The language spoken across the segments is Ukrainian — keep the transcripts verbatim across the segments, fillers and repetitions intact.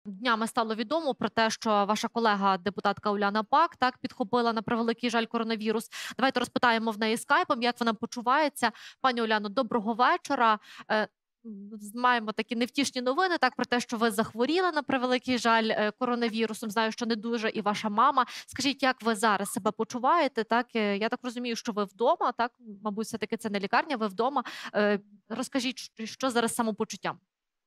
Днями стало відомо про те, що ваша колега, депутатка Уляна Пак, так підхопила, на превеликий жаль, коронавірус. Давайте розпитаємо в неї скайпом, як вона почувається. Пані Уляно, доброго вечора. Е, Маємо такі невтішні новини, так, про те, що ви захворіли, на превеликий жаль, е, коронавірусом. Знаю, що не дуже і ваша мама. Скажіть, як ви зараз себе почуваєте? Так, е, я так розумію, що ви вдома, так, мабуть, все-таки це не лікарня, ви вдома. Е, Розкажіть, що що зараз з самопочуттям?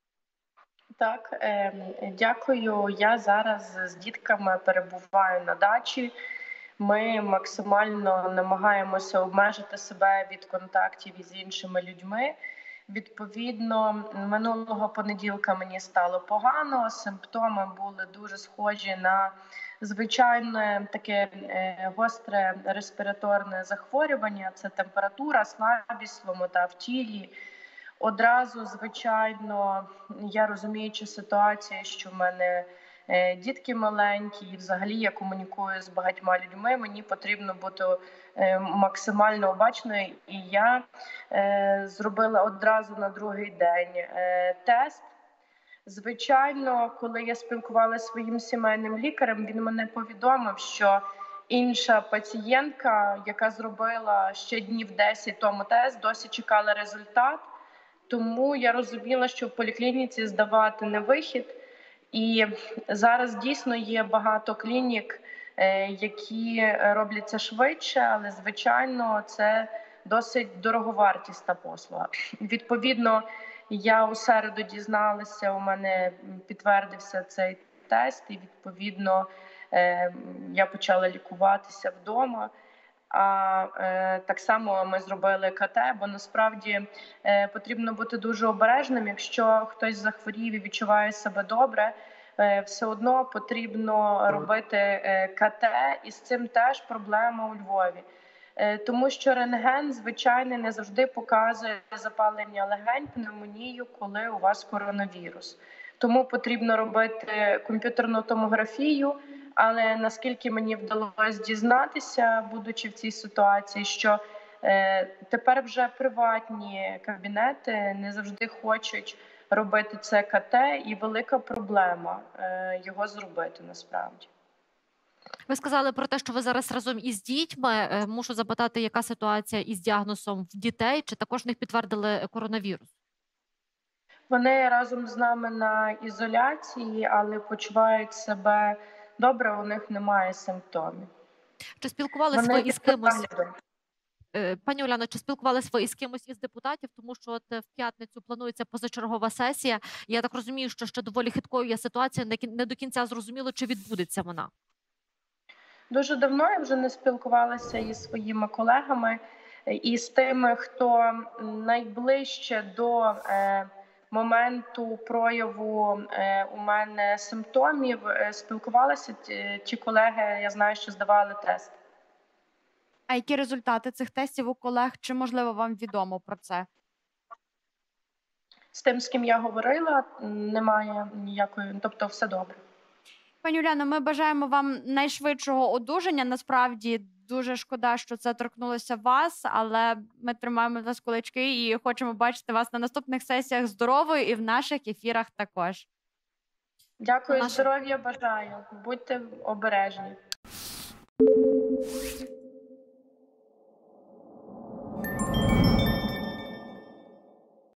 Так, е, дякую. Я зараз з дітками перебуваю на дачі. Ми максимально намагаємося обмежити себе від контактів із іншими людьми. Відповідно, минулого понеділка мені стало погано. Симптоми були дуже схожі на звичайне таке е, гостре респіраторне захворювання. Це температура, слабість, ломота в тілі. Одразу, звичайно, я розуміючи ситуацію, що в мене е, дітки маленькі, і взагалі я комунікую з багатьма людьми. Мені потрібно бути е, максимально обачною, і я е, зробила одразу на другий день е, тест. Звичайно, коли я спілкувалася зі своїм сімейним лікарем, він мене повідомив, що інша пацієнтка, яка зробила ще днів десять тому тест, досі чекала результат. Тому я розуміла, що в поліклініці здавати не вихід. І зараз дійсно є багато клінік, які роблять це швидше, але, звичайно, це досить дороговартісна послуга. Відповідно, я у середу дізналася, у мене підтвердився цей тест, і, відповідно, я почала лікуватися вдома. А е, так само ми зробили ка те, бо насправді е, потрібно бути дуже обережним. Якщо хтось захворів і відчуває себе добре, е, все одно потрібно робити е, ка те, і з цим теж проблема у Львові. Е, тому що рентген, звичайно, не завжди показує запалення легень, пневмонію, коли у вас коронавірус. Тому потрібно робити комп'ютерну томографію. Але наскільки мені вдалося дізнатися, будучи в цій ситуації, що е, тепер вже приватні кабінети не завжди хочуть робити це ка те, і велика проблема е, його зробити насправді. Ви сказали про те, що ви зараз разом із дітьми. Е, Мушу запитати, яка ситуація із діагнозом в дітей? Чи також в них підтвердили коронавірус? Вони разом з нами на ізоляції, але почувають себе добре, у них немає симптомів. Чи спілкувалися ви Вони із під кимось? наглядом. Е, Пані Уляно, чи спілкувалися ви із кимось із депутатів? Тому що от е, в п'ятницю планується позачергова сесія. І я так розумію, що ще доволі хиткою є ситуація, не кін- не до кінця зрозуміло, чи відбудеться вона. Дуже давно я вже не спілкувалася із своїми колегами, і з тими, хто найближче до е, моменту прояву е, у мене симптомів, е, спілкувалася. Ті, ті колеги, я знаю, що здавали тест. А які результати цих тестів у колег? Чи, можливо, вам відомо про це? З тим, з ким я говорила, немає ніякої, тобто все добре. Пані Уляно, ми бажаємо вам найшвидшого одужання. Насправді дуже шкода, що це торкнулося вас, але ми тримаємо вас кулачки і хочемо бачити вас на наступних сесіях здоровою і в наших ефірах також. Дякую, Наша- здоров'я бажаю. Будьте обережні.